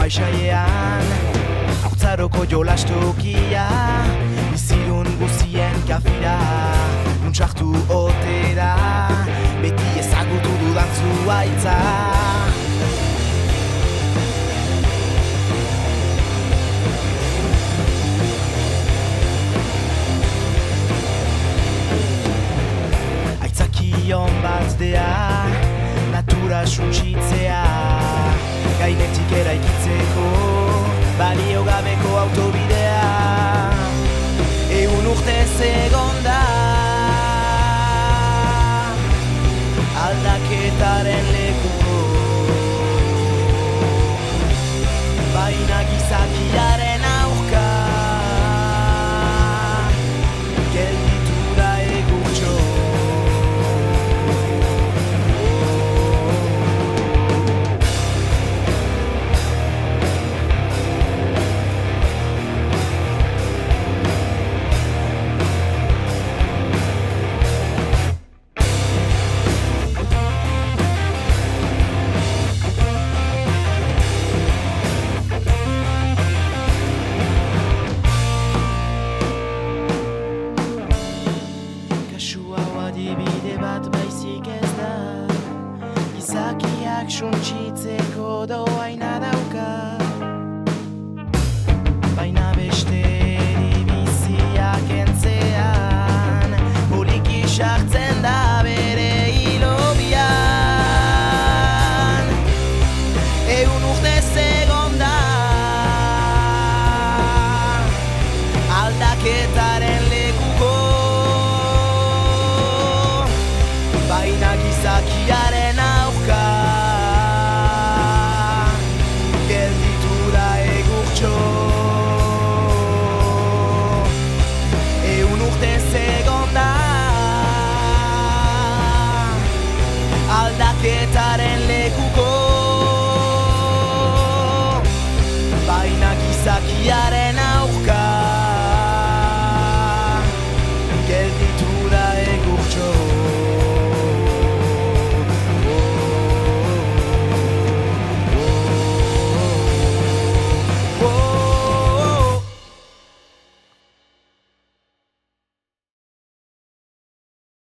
Paisaian Haurtzaroko jolastokia Bizidun guzien kafira Muntzartu otera Beti ezagutu dudan zuaitza Aitzakion bat dea Natura suntsitzea Gainetik eraikitzeko balio gabeko autobidea Egun urtez egon da Aldaketaren lekuko Baina gizakiaren aurka Gelditu da egutxo Adibide bat baizik ez da Gizakiak suntsitzeko doaina dauka Baina beste biziak entzean Poliki sartzen da bere hilobian Egun urtez egon da Aldaketaren lekuko Baina gizakiaren aurka Gelditu da egurtxo Egun urtez egon da Aldaketaren lekuko Baina gizakiaren